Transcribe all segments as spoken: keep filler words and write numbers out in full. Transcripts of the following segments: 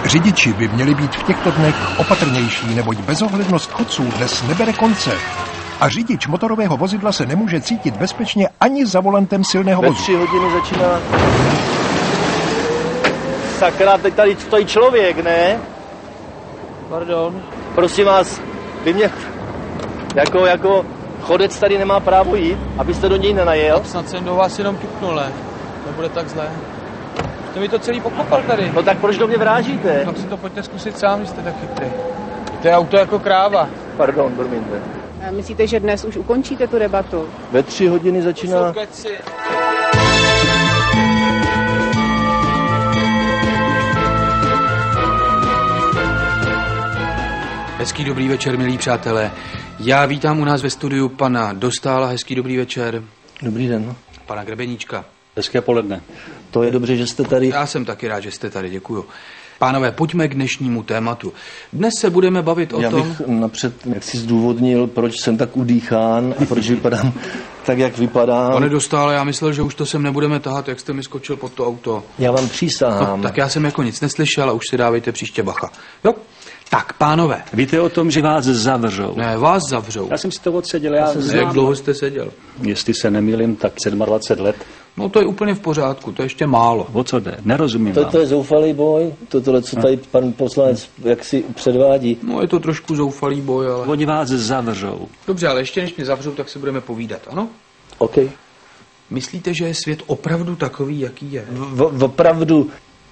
Řidiči by měli být v těchto dnech opatrnější, neboť bezohlednost chodců dnes nebere konce. A řidič motorového vozidla se nemůže cítit bezpečně ani za volantem silného vozu. Ve tři hodiny začíná... Sakra, teď tady stojí člověk, ne? Pardon. Prosím vás, vy mě... Jako, jako chodec tady nemá právo jít, abyste do něj nenajel? Snad jsem do vás jenom ťuknul, ne? Nebude tak zlé. Jste mi to celý pokopal tady. No tak proč do mě vrážíte? Tak si to pojďte zkusit sám, jste tak chytrý. To je auto jako kráva. Pardon, promiňte. A myslíte, že dnes už ukončíte tu debatu? Ve tři hodiny začíná... Hezký dobrý večer, milí přátelé. Já vítám u nás ve studiu pana Dostála. Hezký dobrý večer. Dobrý den. Pana Grebeníčka. Hezké poledne. To je dobře, že jste tady. Já jsem taky rád, že jste tady, děkuju. Pánové, pojďme k dnešnímu tématu. Dnes se budeme bavit o Já tom... Já bych napřed jak si zdůvodnil, proč jsem tak udýchán a proč vypadám tak, jak vypadám. Pane Dostále, já myslel, že už to sem nebudeme tahat, jak jste mi skočil pod to auto. Já vám přísahám. No, tak já jsem jako nic neslyšel a už si dávejte příště bacha. Jo? Tak, pánové. Víte o tom, že vás zavřou? Ne, vás zavřou. Já jsem si to odseděl. Já jsem jak dlouho jste seděl? Jestli se nemýlím, tak dvacet sedm let. No to je úplně v pořádku, to je ještě málo. O co jde? Nerozumím to, vám. To je zoufalý boj, to tohle, co tady pan poslanec jak si předvádí. No je to trošku zoufalý boj, ale... Oni vás zavřou. Dobře, ale ještě než mě zavřou, tak se budeme povídat, ano? OK. Myslíte, že je svět opravdu takový, jaký je? V, opravdu...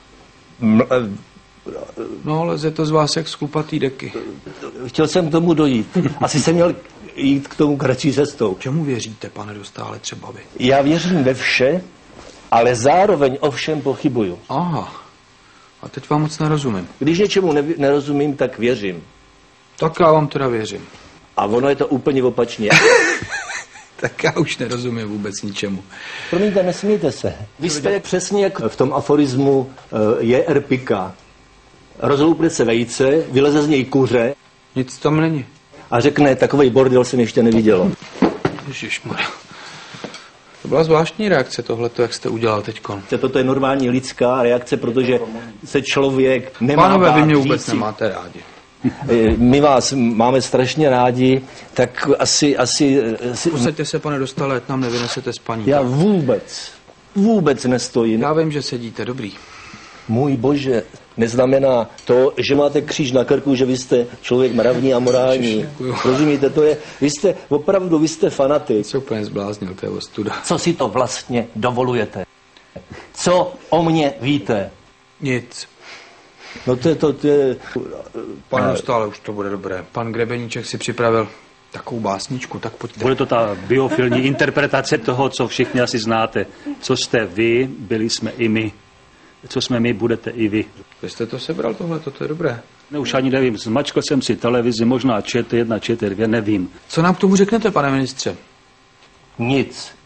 No, leze to z vás jak z chlupatý deky. Chtěl jsem k tomu dojít. Asi jsem měl jít k tomu kratší cestou. Čemu věříte, pane Dostále, třeba vy? Já věřím ve vše, ale zároveň o všem pochybuju. Aha. A teď vám moc nerozumím. Když něčemu nev- nerozumím, tak věřím. Tak já vám teda věřím. A ono je to úplně opačně. Tak já už nerozumím vůbec ničemu. Promiňte, nesmíte se. Vy jste přesně jak v tom aforismu uh, je erpika. Rozloupne se vejce, vyleze z něj kuře. Nic tam není. A řekne, takovej bordel jsem ještě neviděl. Ježišmarja. To byla zvláštní reakce tohleto, jak jste udělal teďkon. Toto je normální lidská reakce, protože se člověk nemá Pánové, bát vy mě vůbec říci. nemáte rádi. My vás máme strašně rádi, tak asi... asi, asi... Usaďte se, pane Dostále, ať nám nevynesete spaní. Já vůbec, vůbec nestojím. Já vím, že sedíte, dobrý. Můj bože, neznamená to, že máte kříž na krku, že vy jste člověk mravní a morální. Rozumíte, to je, vy jste, opravdu, vy jste fanatik. Co úplně zbláznil, to je ostuda. Co si to vlastně dovolujete? Co o mně víte? Nic. No to je to, to je... Pane Dostále, už to bude dobré. Pan Grebeníček si připravil takovou básničku, tak pojďte. Bude to ta biofilní interpretace toho, co všichni asi znáte. Co jste vy, byli jsme i my. Co jsme my, budete i vy. Vy jste to sebral tohle, to je dobré. Ne, už ani nevím, zmačkal jsem si televizi, možná ČT jedna, ČT dvě, nevím. Co nám k tomu řeknete, pane ministře? Nic.